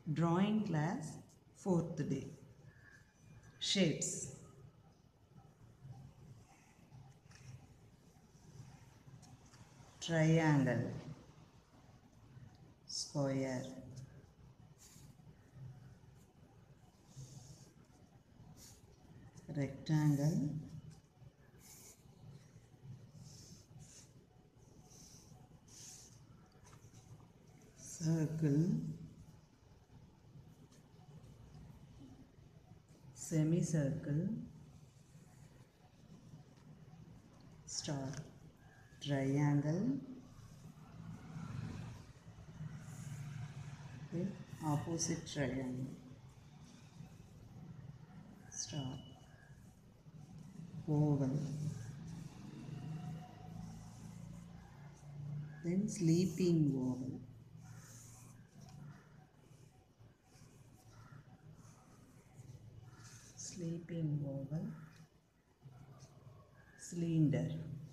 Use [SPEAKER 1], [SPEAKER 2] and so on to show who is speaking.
[SPEAKER 1] Drawing class, 4th day. Shapes. Triangle, square, rectangle, circle, semicircle, star, triangle, then opposite triangle, star, oval, then sleeping oval, sleeping oval, cylinder.